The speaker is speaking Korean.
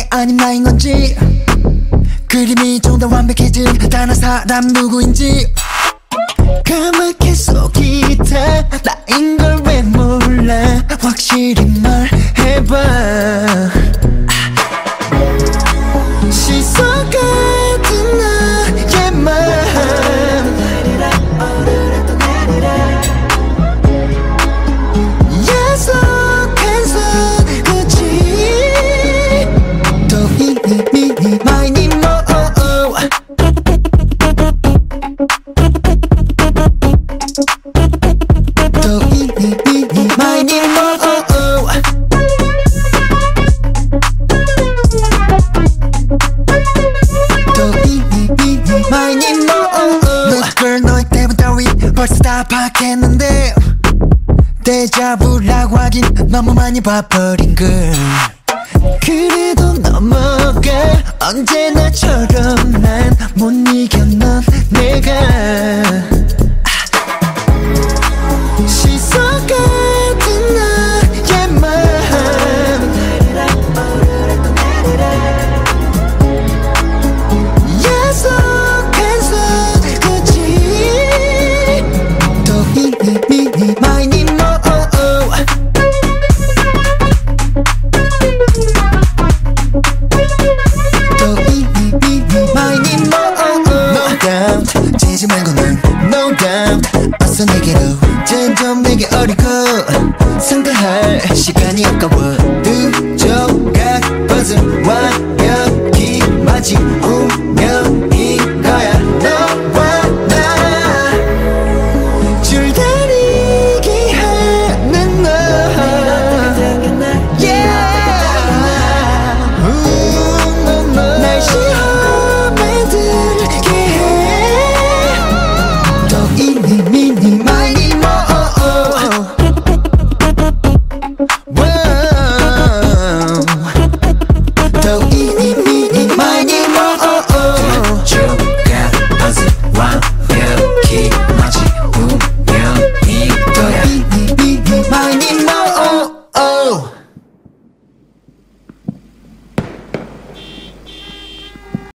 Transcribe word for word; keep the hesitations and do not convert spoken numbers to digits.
게 아님 나인 건지 그림이 좀 더 완벽해진 다른 사람 누구인지 까맣게 속이 다 나인 걸 왜 몰라 확실히 말해봐 시선 같은 나의 맘 약속해서 그치 또 이니 마이니 뭐 또 이니 마이니 뭐 널 너의 때문 따위 벌써 다 파악했는데 데자부라고 하긴 너무 많이 봐버린 걸 그래도 넘어가 언제나처럼 난 못 이겨 넌 내가 시선 같은 나의 맘 약속해서 그치 또 이니 마이니 뭐 또 이니 마이니 뭐 No doubt 지지 말고는 No doubt 어서 내게로 점점 내게 어리고 상대할 시간이 아까워